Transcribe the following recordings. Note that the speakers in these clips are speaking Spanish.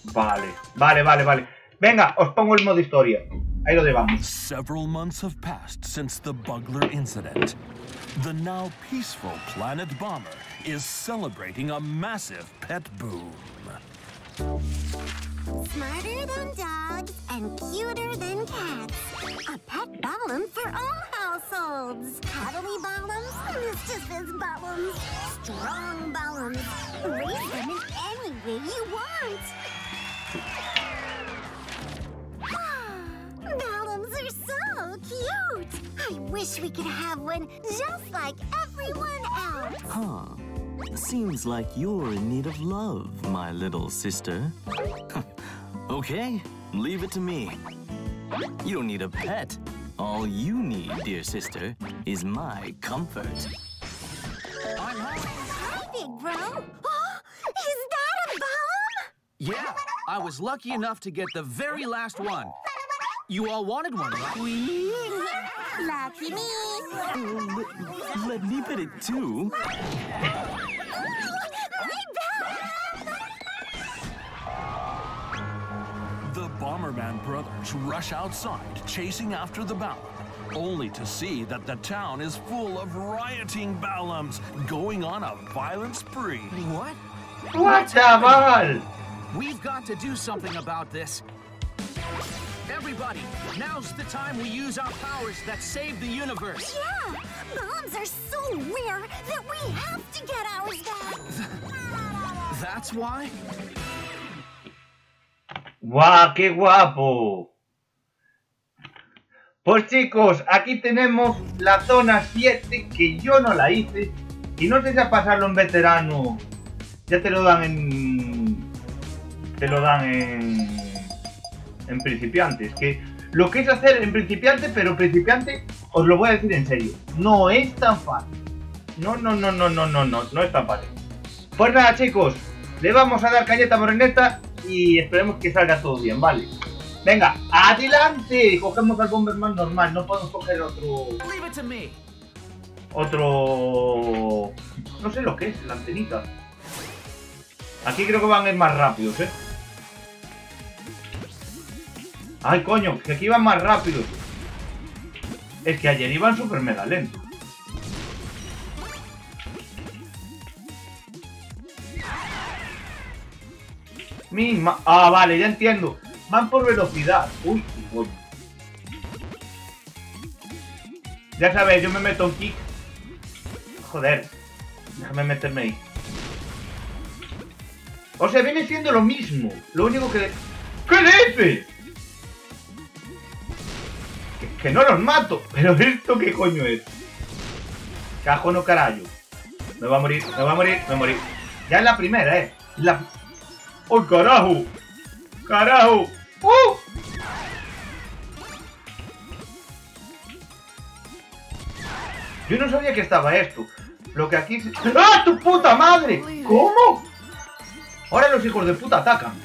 Vale. Venga, os pongo el modo historia. Ahí lo llevamos. Several months have passed since the Bugler incident. The now peaceful Planet Bomber is celebrating a massive pet boom. Smarter than dogs and cuter than cats. A pet balm for all households. Cuddly balms, mischievous balms, strong balms. Raise them in any way you want. Balms are so cute. I wish we could have one just like everyone else. Huh. Seems like you're in need of love, my little sister. Okay, leave it to me. You don't need a pet. All you need, dear sister, is my comfort. Hi, big bro. Oh, is that a balm? Yeah, I was lucky enough to get the very last one. You all wanted one, right? Lucky me. Let me pet it too. The Bomberman brothers rush outside, chasing after the Balum, only to see that the town is full of rioting Balums going on a violent spree. What? ¡What, chaval! We've got to do something about this. Everybody, now's the time we use our powers that save the universe. Yeah, bombs are so rare that we have to get ours back. That's why? ¡Guau, qué guapo! Pues chicos, aquí tenemos la zona 7, que yo no la hice. Y no sé si a pasarlo en veterano. Ya te lo dan en... Te lo dan en principiante. Es que lo quise hacer en principiante, pero principiante, os lo voy a decir en serio, no es tan fácil. No es tan fácil. Pues nada chicos, le vamos a dar cañeta moreneta y esperemos que salga todo bien, ¿vale? Venga, adelante. Cogemos al Bomberman normal, no podemos coger otro... Leave it to me. Otro... No sé lo que es, la antenita. Aquí creo que van a ir más rápidos, ¿eh? Ay, coño, que aquí van más rápidos. Es que ayer iban súper mega lento. Ah, vale, ya entiendo. Van por velocidad. Uy, coño. Ya sabes, yo me meto en kick. Joder. Déjame meterme ahí. O sea, viene siendo lo mismo. Lo único que... ¿Qué dices? Que no los mato. Pero esto qué coño es. Cajo no carajo. Me va a morir, me morí. Ya es la primera, ¡Oh, carajo! ¡Carajo! Yo no sabía que estaba esto. Lo que aquí... ¡Ah, tu puta madre! ¿Cómo? Ahora los hijos de puta atacan.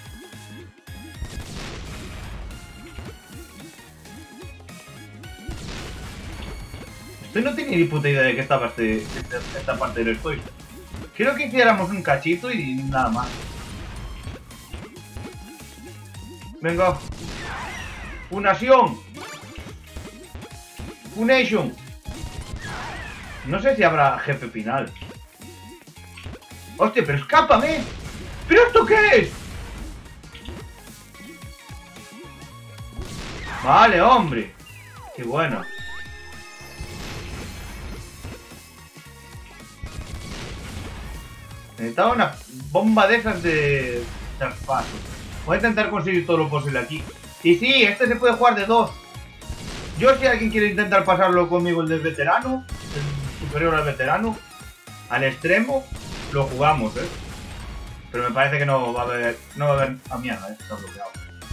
Usted no tenía ni puta idea de que estaba esta parte del spoiler. Quiero que hiciéramos un cachito y nada más. Venga. Funación. Funation. No sé si habrá jefe final. Hostia, pero escápame. ¿Pero esto qué es? Vale, hombre. Qué bueno. Necesitaba una bomba de esas de traspaso. Voy a intentar conseguir todo lo posible aquí. Y sí, este se puede jugar de 2. Yo, si alguien quiere intentar pasarlo conmigo, el del veterano, el superior al veterano, al extremo, lo jugamos, Pero me parece que no va a haber a mierda, está bloqueado.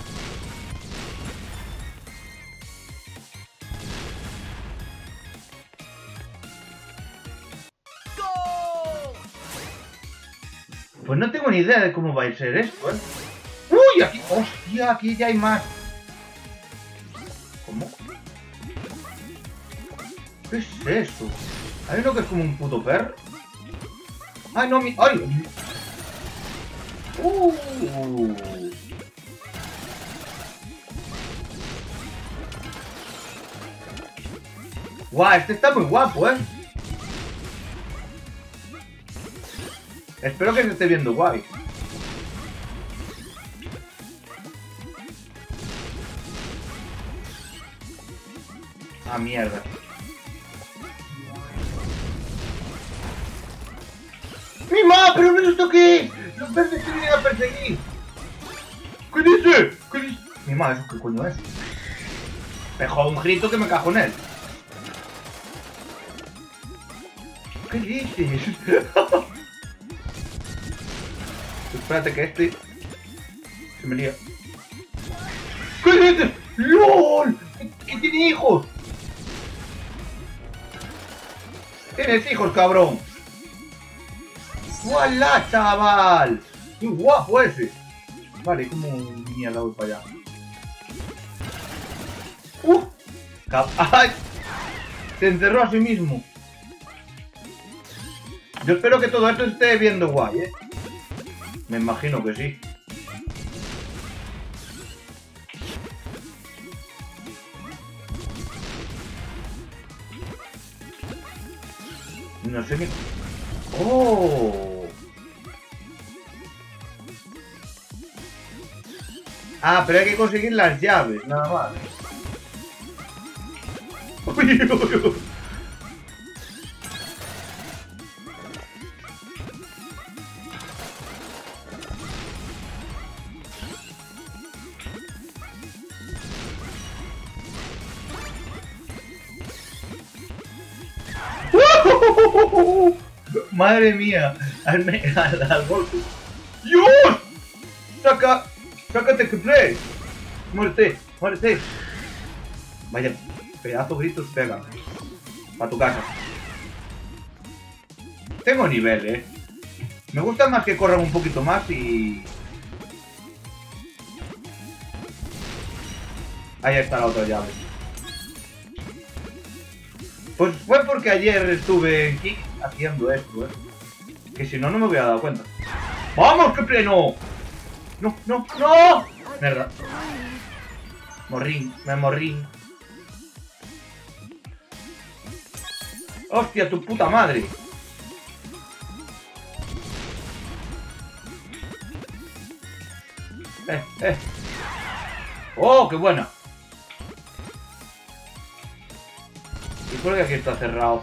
Pues no tengo ni idea de cómo va a ser esto, ¡Uy! Aquí... ¡Hostia! Aquí ya hay más. ¿Cómo? ¿Qué es eso? ¿Hay uno que es como un puto perro? ¡Ay, no! ¡Ay! Guau, este está muy guapo, ¿eh? Espero que se esté viendo guay. Ah, mierda. ¡Mi ma! ¿Pero no es esto qué es? ¡Los verdes se vienen a perseguir! ¿Qué dice? ¿Qué dice? Mi ma, ¿eso qué coño es? Pejó un grito que me cajo en él. ¿Qué dices? Espérate que este... se me lía. ¿Qué dices? ¡LOL! ¿Qué tiene hijos? Tienes hijos, cabrón. ¡Voilà, chaval! ¡Qué guapo ese! Vale, como venía al lado para allá. ¡Ay! Se encerró a sí mismo. Yo espero que todo esto esté viendo guay, ¿eh? Me imagino que sí. No sé ni... ¡Oh! Ah, pero hay que conseguir las llaves, nada más. Uy, uy, uy. Madre mía, al golpe. ¡Dios! ¡Sácate que play! ¡Muérete! ¡Muérete! Vaya, pedazo gritos pega. Pa' tu casa. Tengo nivel, Me gusta más que corran un poquito más y... Ahí está la otra llave. Pues fue porque ayer estuve en Kick haciendo esto, Que si no, no me hubiera dado cuenta. ¡Vamos, que pleno! ¡No, no, no! Mierda. Morrín, me morrín. ¡Hostia, tu puta madre! ¡Oh, qué buena! ¿Y por qué aquí está cerrado?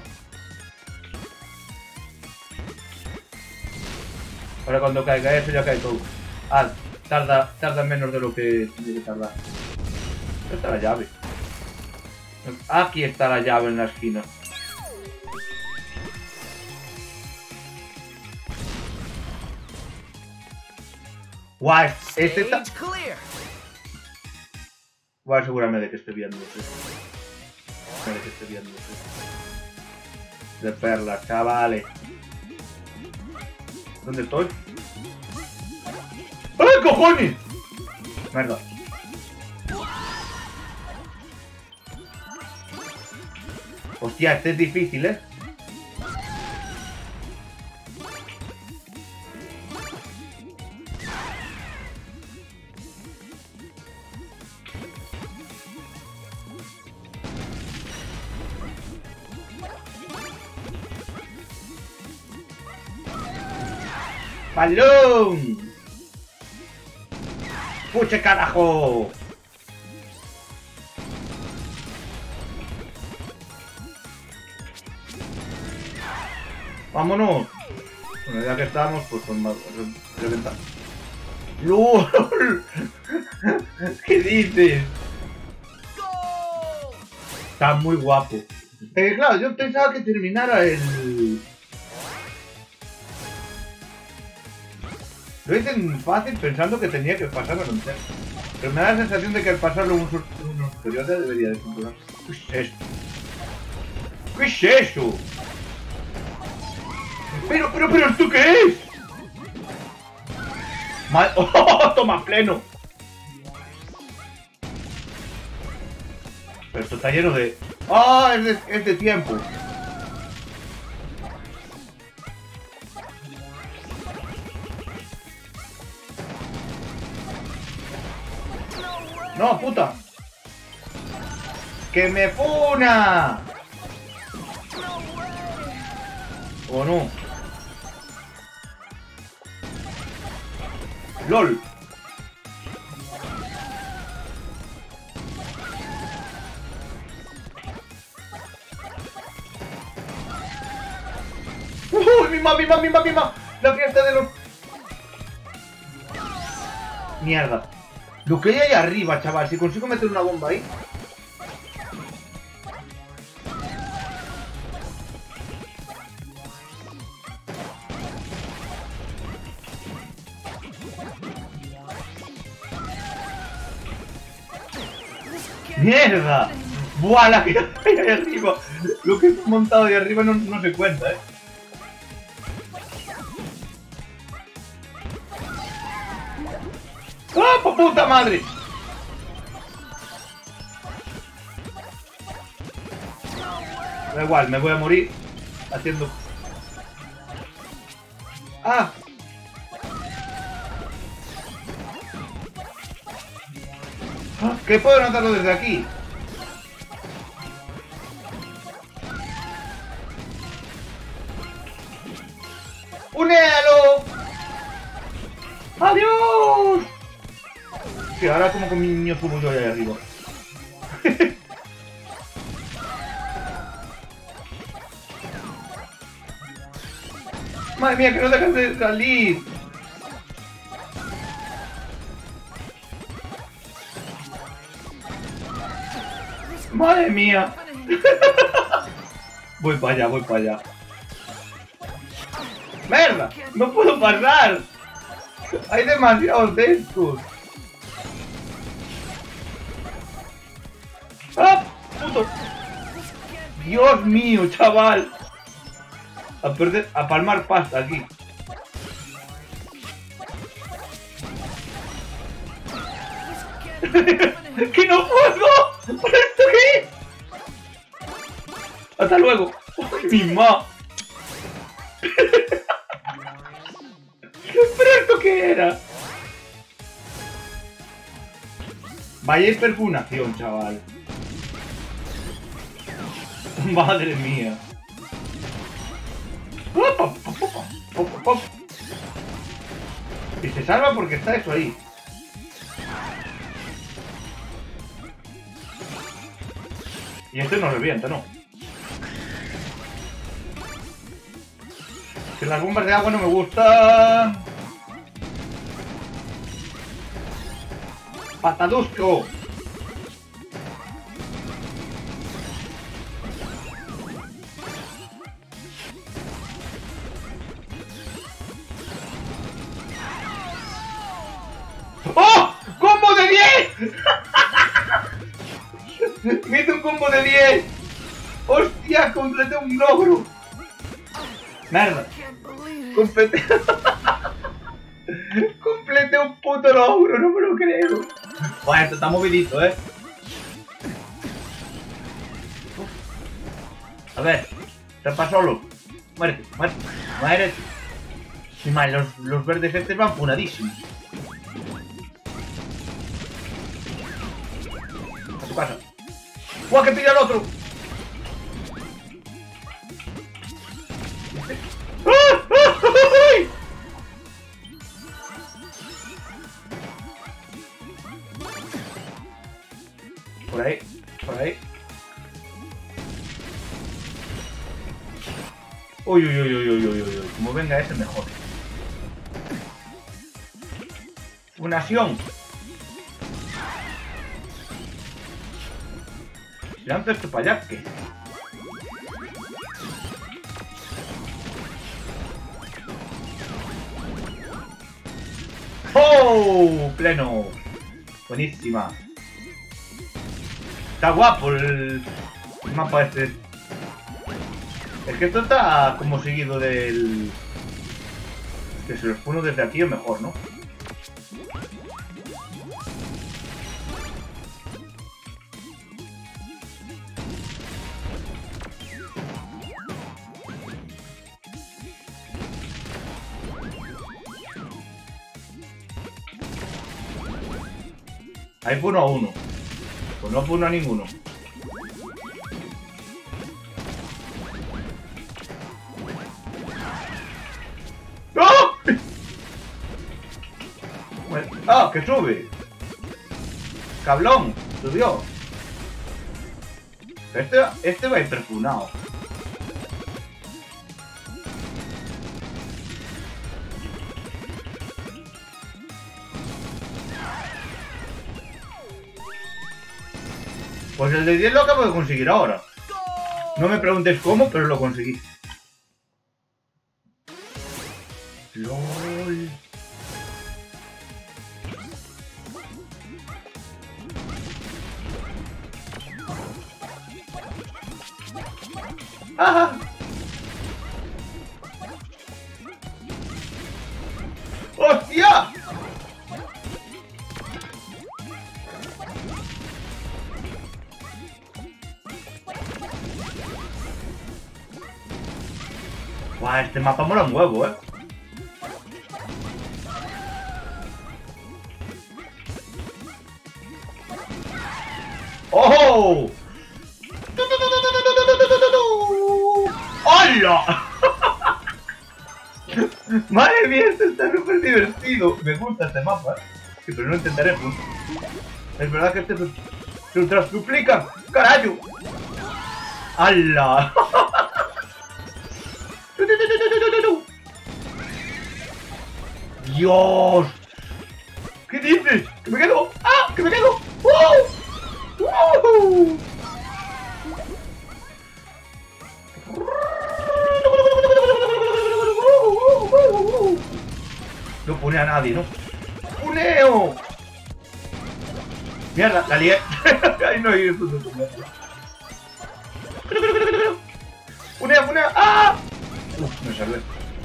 Ahora cuando caiga eso ya cae todo. Ah, tarda menos de lo que tiene que tardar. ¿Dónde está la llave? Aquí está la llave en la esquina. Guay, este está... Voy a asegurarme de que esté viendo. De que esté viendo. De perlas, chavales. ¿Dónde estoy? ¡Ay, cojones! Mierda. Hostia, este es difícil, ¡Balón! ¡Puche carajo! ¡Vámonos! Bueno, ya que estamos, pues con más... reventar. ¡LOL! ¿Qué dices? Está muy guapo. Claro, yo pensaba que terminara el... Lo hice fácil pensando que tenía que pasarlo entero. Pero me da la sensación de que al pasarlo unos tutoriales debería de funcionar. ¿Qué es esto? ¿Qué es eso? Pero, ¿esto qué es? ¡Oh, toma pleno! Pero esto está lleno de... ¡Ah! Es de tiempo. ¡No, puta! ¡Que me funa! ¿O no? ¡Lol! ¡Mima! La fiesta de los... Mierda. Lo que hay ahí arriba, chaval. Si consigo meter una bomba ahí... ¡Mierda! ¡Buah! La que hay ahí arriba. Lo que he montado ahí arriba no se cuenta, ¿eh? ¡Ah, por puta madre! Da igual, me voy a morir haciendo... ¡Ah! ¿Qué puedo notarlo desde aquí? ¡Unéalo! ¡Adiós! Sí, ahora como con mi niño subo yo ahí arriba. Madre mía, que no dejas de salir. Madre mía. Voy para allá. ¡Merda! ¡No puedo pasar! Hay demasiados de estos. ¡Ah! ¡Puto! ¡Dios mío, chaval! A palmar pasta aquí. ¡Que no puedo! ¿Pero esto qué? ¡Hasta luego! ¡Ay, mi ma! ¿Pero esto qué era? Vaya hiperfunación, chaval. Madre mía. Y se salva porque está eso ahí. Y este no revienta, ¿no? Que las bombas de agua no me gustan. ¡Patadusco! ¡Oh! ¡Combo de 10! ¡Me hizo un combo de 10! ¡Hostia! ¡Completé un logro! ¡Merda! ¡Completé! ¡Completé un puto logro! ¡No me lo creo! Bueno, esto está movidito, ¿eh? A ver, trepa solo. Muérete. Y mal, los verdes estos van funadísimos. A tu casa. ¡Guau, que pilla el otro! Por ahí. Uy. Como venga ese mejor. Funación. Lanza esto para allá, ¿qué? ¡Oh! Pleno. Buenísima. Está guapo el mapa este. Es que esto está como seguido del... Que se los pone desde aquí es mejor, ¿no? Ahí puno a uno. Pues no puno a ninguno. ¡Ah, que sube! ¡Cablón! ¡Subió! Este va hiperfunado. Pues el de 10 lo acabo de conseguir ahora. No me preguntes cómo, pero lo conseguí. LOL. ¡Ajá! ¡Hostia! Guau, este mapa mola un huevo, ¿eh? ¡Oh! ¡Hola! Madre mía, esto está súper divertido. Me gusta este mapa, sí, pero no intentaré juntos. Es verdad que este se ultra duplica. ¡Carajo! ¡Hala! ¡Dios! ¿Qué dices? ¡Que me quedo! ¡Ah! ¡Que me quedo! ¡Wow! ¡Wow! No pone a nadie, ¿no? ¡Puneo! ¡Mierda! ¡La lié! ¡Ay, no hay eso! ¡Punea, punea! ¡Ah! Uf, me salvé.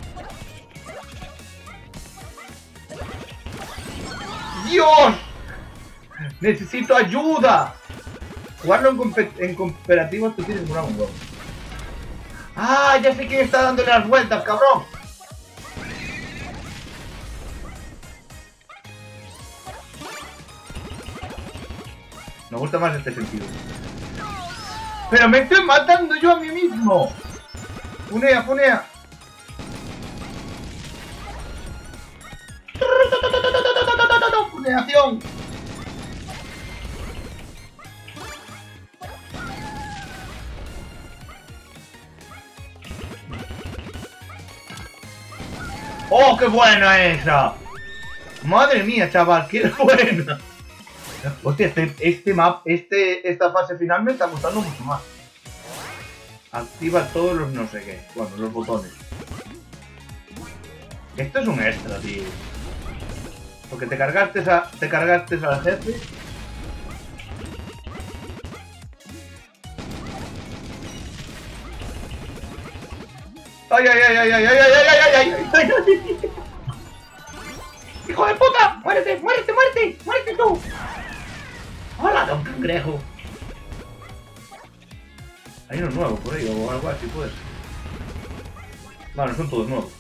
¡Dios! ¡Necesito ayuda! Jugarlo en cooperativo te tienes un huevo. ¡Ah! Ya sé quién está dándole las vueltas, cabrón. Me gusta más este sentido. ¡Pero me estoy matando yo a mí mismo! ¡Punea, punea! ¡Puneación! ¡Oh, qué buena esa! ¡Madre mía, chaval! ¡Qué buena! Hostia, esta fase final me está gustando mucho más. Activa todos los no sé qué. Bueno, los botones. Esto es un extra, tío. Porque te cargaste al jefe. ¡Ay, ay, ay, ay, ay, ay, ay, ay, ay, ay, ay! ¡Hijo de puta! ¡Muérete, muérete, muérete! ¡Muérete tú! ¡Hola, don Cangrejo! Hay uno nuevo por ahí o algo así, pues. Bueno, son todos nuevos.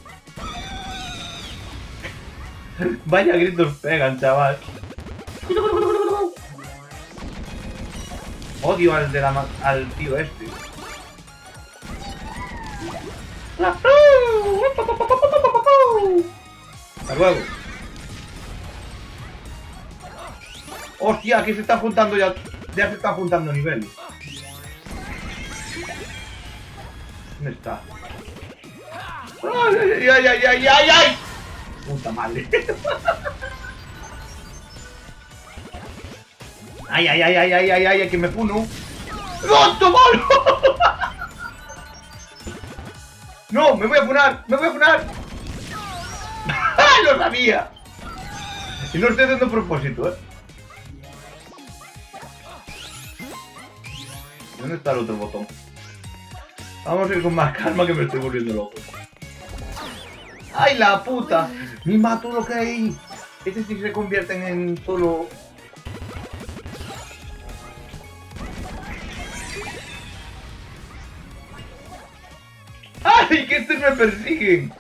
Vaya gritos pegan, chaval. Odio al tío este. Hasta luego. Hostia, aquí se están juntando ya se están juntando niveles. ¿Dónde está? ¡Ay, ay, ay, ay, ay, ay! Puta madre. Ay, ay, ay, ay, ay, ay, ay, que me puno. ¡No, tomalo! No, me voy a funar, me voy a funar. ¡Ay, lo sabía! Y no estoy dando propósito, ¿Dónde está el otro botón? Vamos a ir con más calma que me estoy volviendo loco. ¡Ay, la puta! ¡Me mato lo que hay! Este sí se convierten en solo... ¡Ay, que estos me persiguen!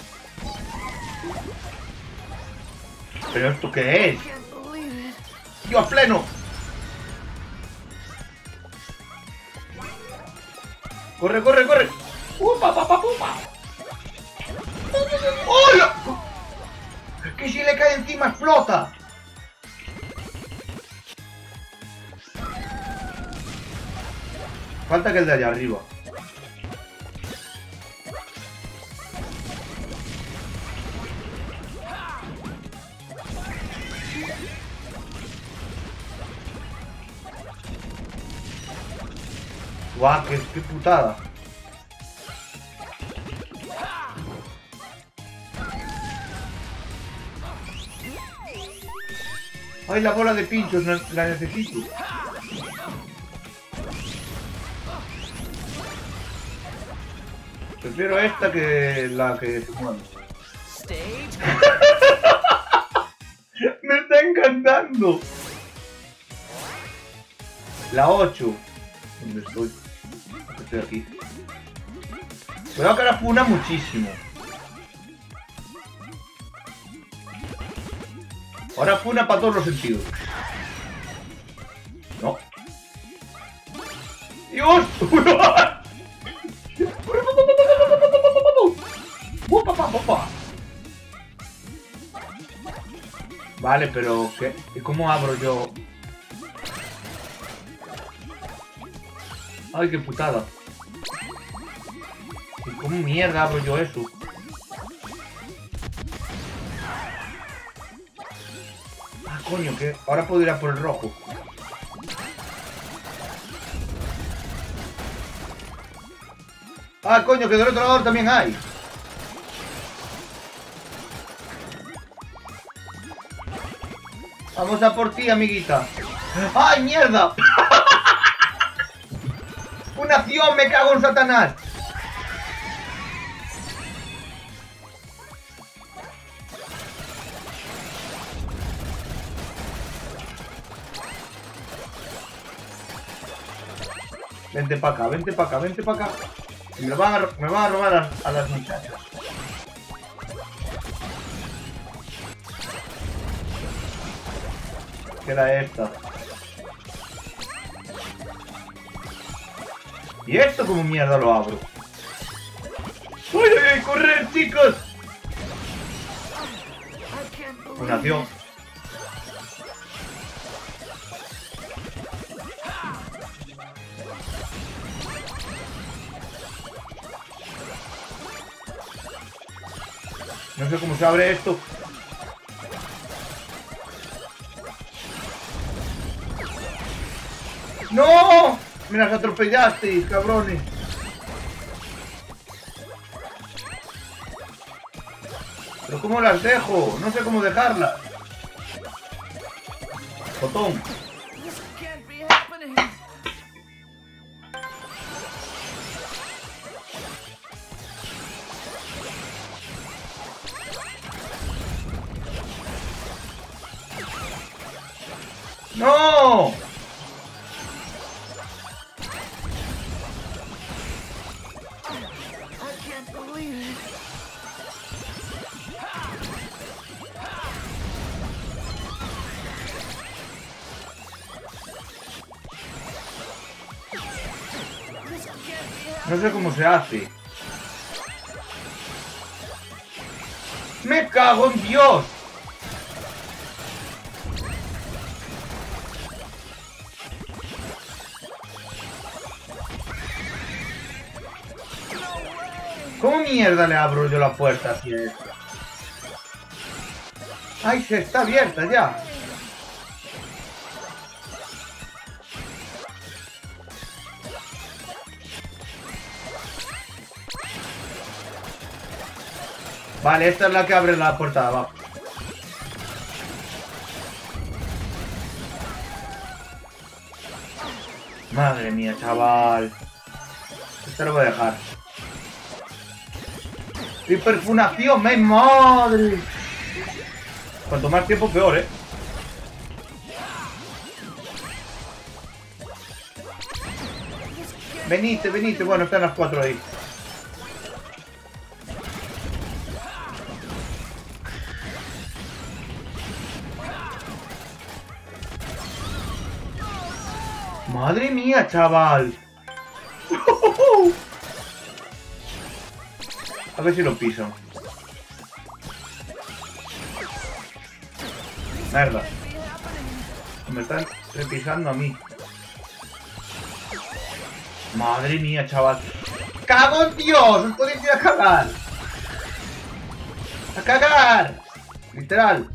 ¿Pero esto qué es? ¡Yo a pleno! ¡Corre, corre, corre! ¡Upa, pa, pa, pupa! ¡Hola! que si le cae encima explota. Falta que el de allá arriba. Guau, qué putada. Ay, la bola de pinchos, la necesito. Prefiero esta que la que se mueve. Me está encantando. La 8. ¿Dónde estoy? Estoy aquí. Cuidado que ahora funa muchísimo. Ahora funa para todos los sentidos. No. ¡Dios! Vale, pero ¿qué? ¿Cómo abro yo? Ay, qué putada. ¿Y cómo mierda abro yo eso? Ah, coño, que ahora puedo ir a por el rojo. Ah, coño, que del otro lado también hay. Vamos a por ti, amiguita. ¡Ay, mierda! ¡Una acción! ¡Me cago en Satanás! Vente para acá, vente para acá, vente para acá. Me van a robar a las muchachas. Queda esta. ¿Y esto como mierda lo abro? ¡Uy, uy, uy! ¡Correr, chicos! Una acción. No sé cómo se abre esto. ¡No! ¡Me las atropellaste, cabrones! ¿Pero cómo las dejo? No sé cómo dejarlas. Botón. ¡No! No sé cómo se hace. ¡Me cago en Dios! ¿Cómo mierda le abro yo la puerta así a esto? ¡Ay, se está abierta ya! Vale, esta es la que abre la puerta de abajo. Madre mía, chaval. Esta lo voy a dejar. ¡Hiperfunación! ¡Me madre! Cuanto más tiempo, peor, ¿eh? Venite, venite. Bueno, están las 4 ahí. ¡Madre mía, chaval! A ver si lo piso. Merda. Me están repisando a mí. Madre mía, chaval. ¡Cago en Dios! ¡Os podéis ir a cagar! ¡A cagar! Literal.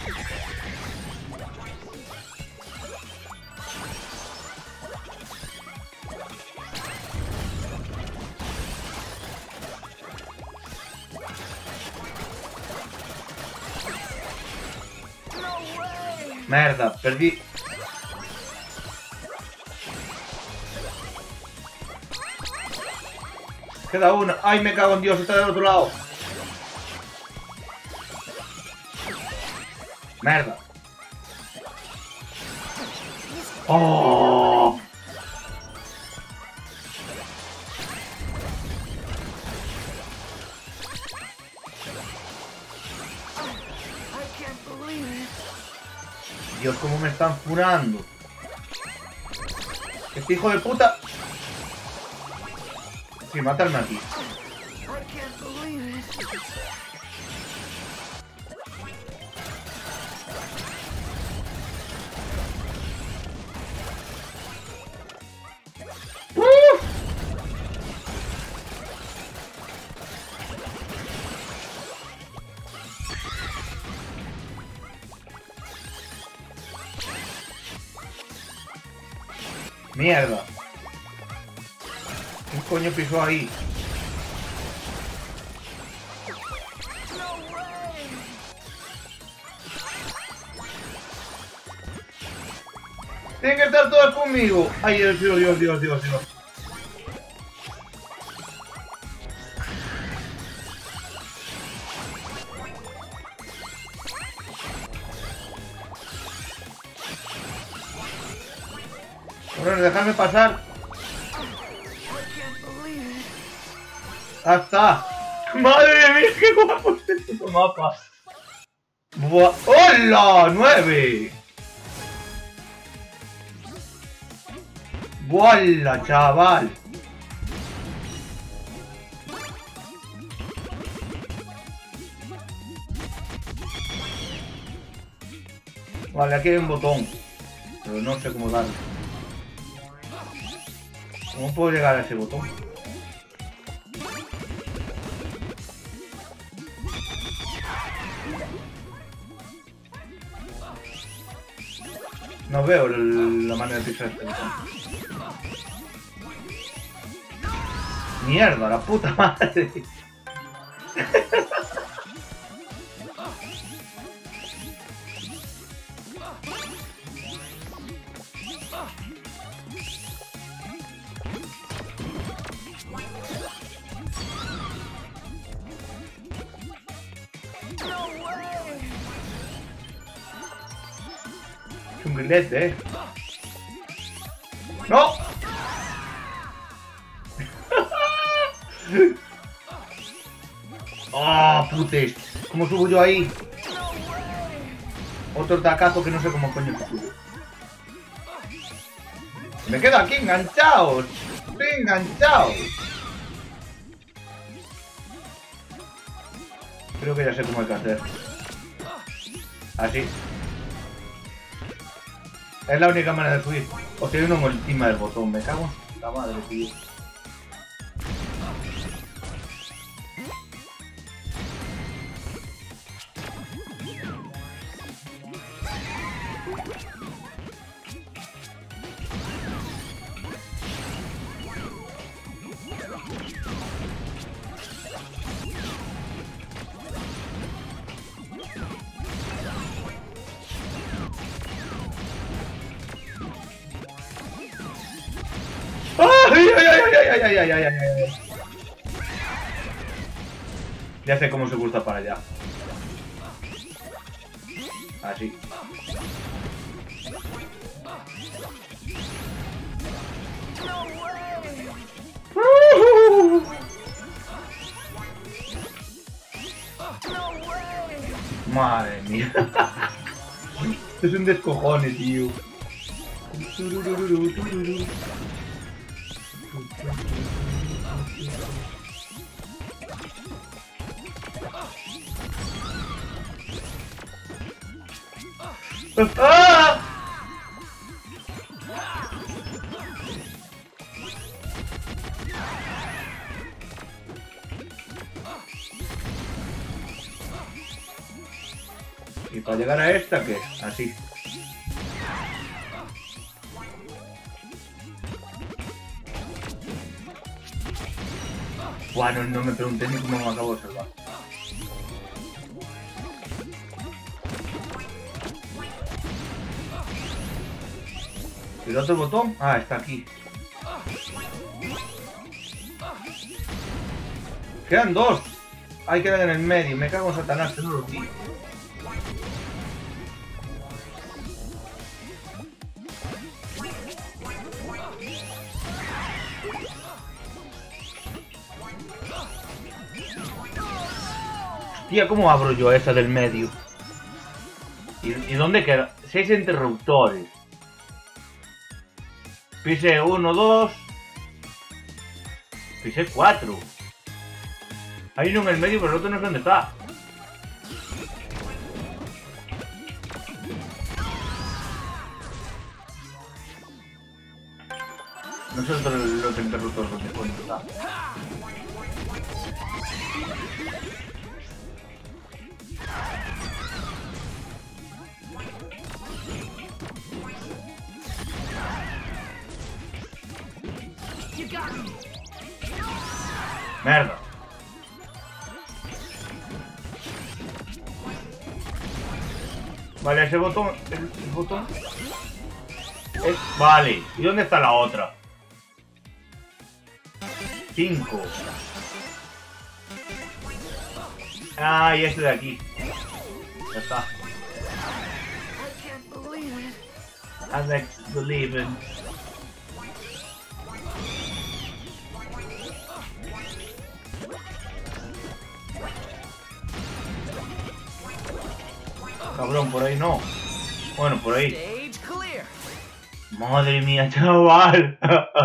Merda, perdí. Queda una. ¡Ay, me cago en Dios! Está del otro lado. Merda. ¡Oh! Dios, cómo me están furando. Este hijo de puta. Sí, matarme aquí. Mierda. ¿Qué coño pisó ahí? Tienen que estar todas conmigo. Ay, Dios, Dios, Dios, Dios, Dios. Bueno, dejadme pasar. ¡Hasta! ¡Madre mía, qué guapo este puto mapa! ¡Buah! ¡Hola! ¡9! ¡Buah, chaval! Vale, aquí hay un botón. Pero no sé cómo darle. ¿Cómo puedo llegar a ese botón? No veo la manera de pisar este botón. Mierda, la puta madre. Es un grilete, ¡No! ¡Oh, putes! ¿Cómo subo yo ahí? Otro tacazo que no sé cómo coño se sube. Me quedo aquí enganchado. Estoy enganchado. Creo que ya sé cómo hay que hacer. Así. Es la única manera de subir. O sea, hay uno encima del botón. Me cago en la madre, tío. ¡Ay! Ya sé cómo se gusta para allá. Así. Madre mía. Es un descojone, tío. ¡Ah! Y para llegar a esta, ¿qué? Así. Bueno, no me pregunté ni cómo me acabo de salvar. ¿Y el otro botón? Ah, está aquí. Quedan dos. Ahí quedan en el medio. Me cago en Satanás, que no los vi. Tía, ¿cómo abro yo esa del medio? ¿Y dónde queda? 6 interruptores. Pise 1, 2. Pise 4. Hay uno en el medio, pero el otro no sé dónde está. No sé dónde los interruptores dónde está. Merda. Vale, ese botón... El botón... Vale. ¿Y dónde está la otra? 5. Ah, y este de aquí. Ya está. I like to believe it. Cabrón, por ahí no. Bueno, por ahí. Madre mía, chaval.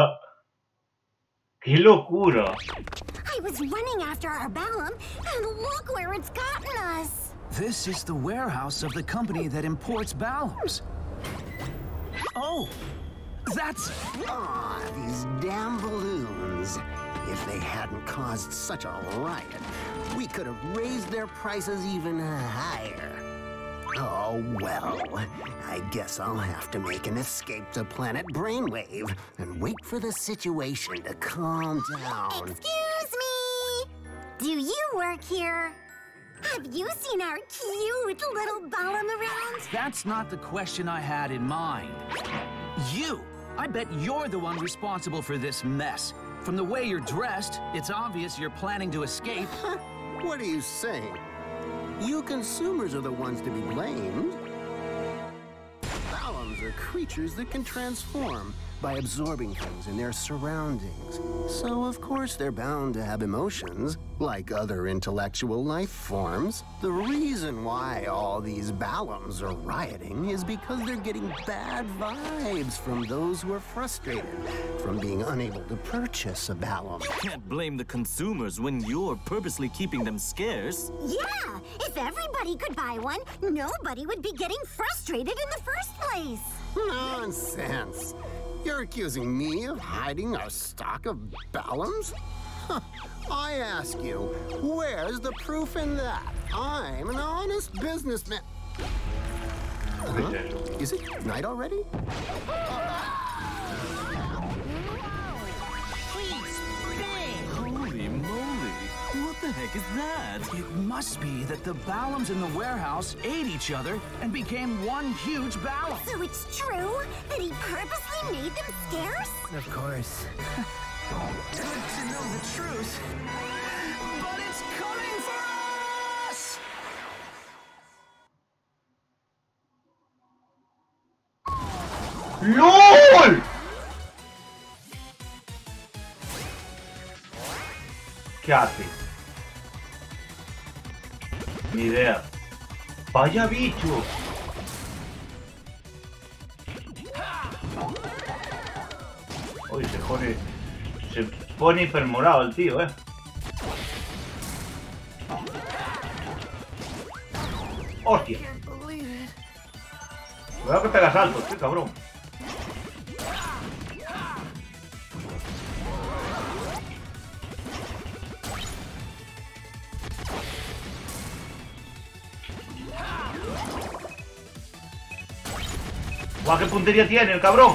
¡Qué locura! I was running after our Balam, and look where it's gotten us. This is the warehouse of the company that imports Balams. Oh, that's... Aw, these damn balloons. If they hadn't caused such a riot, we could have raised their prices even higher. Oh, well, I guess I'll have to make an escape to planet Brainwave and wait for the situation to calm down. Excuse me! Do you work here? Have you seen our cute little Balam around? That's not the question I had in mind. You! I bet you're the one responsible for this mess. From the way you're dressed, it's obvious you're planning to escape. What are you saying? You consumers are the ones to be blamed. Balams are creatures that can transform by absorbing things in their surroundings. So, of course, they're bound to have emotions, like other intellectual life forms. The reason why all these Balams are rioting is because they're getting bad vibes from those who are frustrated from being unable to purchase a Balam. Can't blame the consumers when you're purposely keeping them scarce. Yeah! If everybody could buy one, nobody would be getting frustrated in the first place. Nonsense! You're accusing me of hiding our stock of Balams? Huh. I ask you, where's the proof in that? I'm an honest businessman. Huh? Is it night already? Holy moly! What the heck is that? It must be that the Balams in the warehouse ate each other and became one huge Balam. So it's true that he purposely made them scarce? Of course. Good to know the truth, but it's coming for us! LOL. ¿Qué hace? Ni idea. ¡Vaya bicho! Uy, se pone... Se pone hipermorado el tío, ¡Hostia! Cuidado que pega saltos, qué cabrón. Guau, qué puntería tiene el cabrón.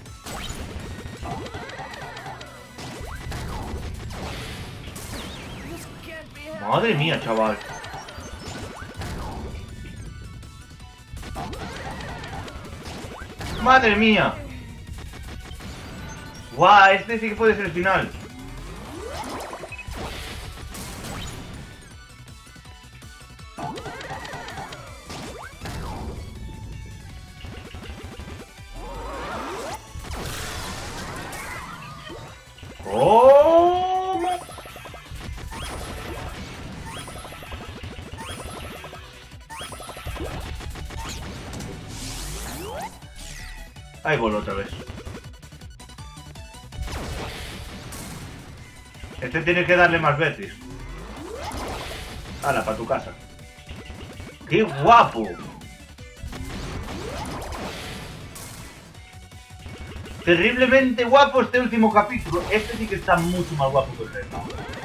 Madre mía, chaval. Madre mía. Guau, este sí que puede ser el final. ¡Oh! Ahí vuelvo otra vez. Este tiene que darle más veces. Hala, para tu casa. ¡Qué guapo! Terriblemente guapo este último capítulo. Este sí que está mucho más guapo que el resto.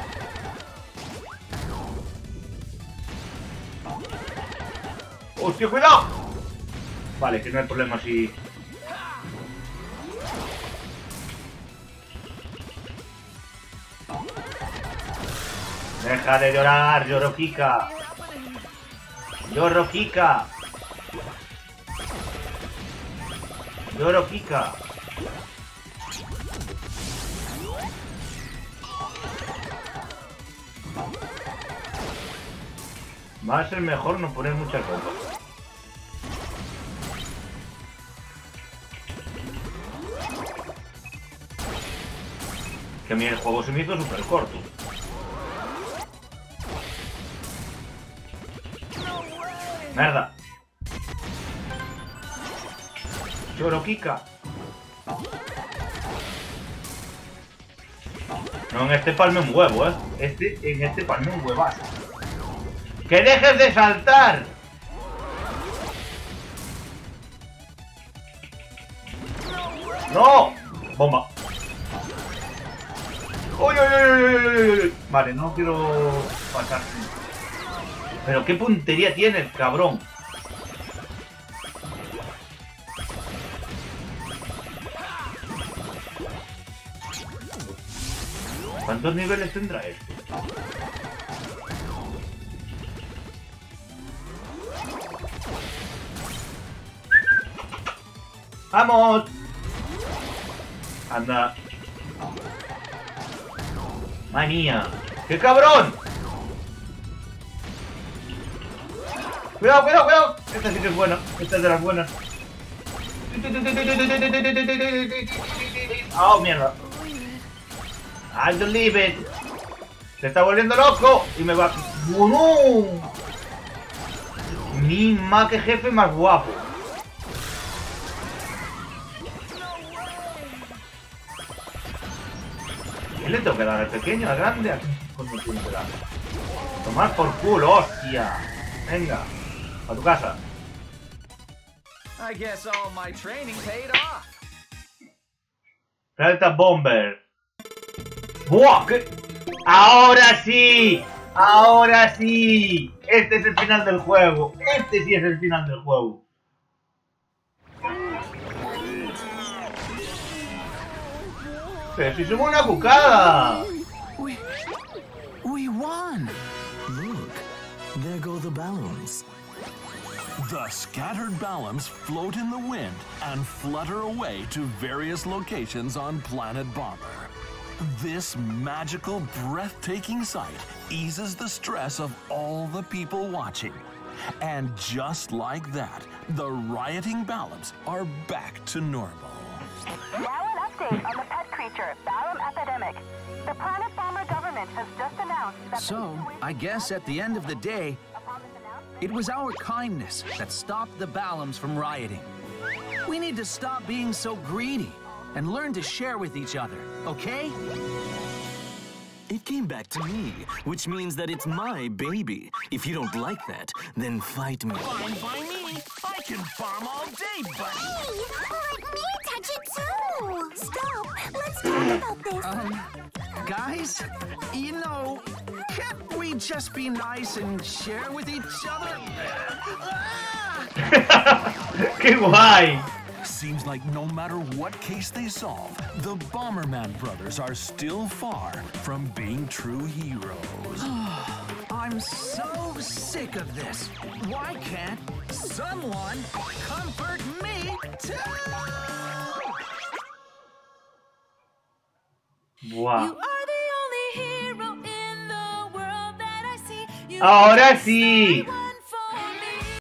¡Hostia, cuidado! Vale, que no hay problema si... Deja de llorar, Lloroquica. Lloroquica. Lloroquica. Va a ser mejor no poner muchas bombas. Que a mí el juego se me hizo súper corto. ¡Merda! Lloroquica. No, en este palme un huevo, en este palme un huevazo. ¡Que dejes de saltar! ¡No! ¡Bomba! ¡Uy, uy, uy, uy, uy! Vale, no quiero pasarme. Pero qué puntería tiene el cabrón. ¿Cuántos niveles tendrá esto? ¡Vamos! Anda. ¡Madre mía! ¡Qué cabrón! ¡Cuidado, cuidado, cuidado! Esta sí que es buena. Esta es de las buenas. ¡Oh, mierda! I don't leave it. Se está volviendo loco y me va... ¡No! Ni más que jefe más guapo. ¿Qué le tengo que dar? ¿Al pequeño, al grande? ¿A quién coño tiene que dar? Tomar por culo, hostia. Venga, a tu casa. I guess all my training paid off. Delta Bomber. ¡Buah! ¿Qué? ¡Ahora sí! ¡Ahora sí! Este es el final del juego. Este sí es el final del juego. Pero si somos una cucada. We won. Look, there go the balloons. The scattered Ballums float in the wind and flutter away to various locations on Planet Bomber. This magical, breathtaking sight eases the stress of all the people watching. And just like that, the rioting Ballums are back to normal. Now an update on the pet creature, Ballum epidemic. The Planet Bomber government has just announced that... So, I guess at the end of the day, it was our kindness that stopped the Ballums from rioting. We need to stop being so greedy and learn to share with each other, okay? It came back to me, which means that it's my baby. If you don't like that, then fight me. Fine by me. I can bomb all day, buddy. Hey, let me touch it too. Stop. Let's talk about this. Guys, you know, can't we just be nice and share with each other? ¡Qué guay! Seems like no matter what case they solve, the Bomberman brothers are still far from being true heroes. I'm so sick of this. Why can't someone comfort me too? Wow. are the only hero in the world that I see. You Ahora sí.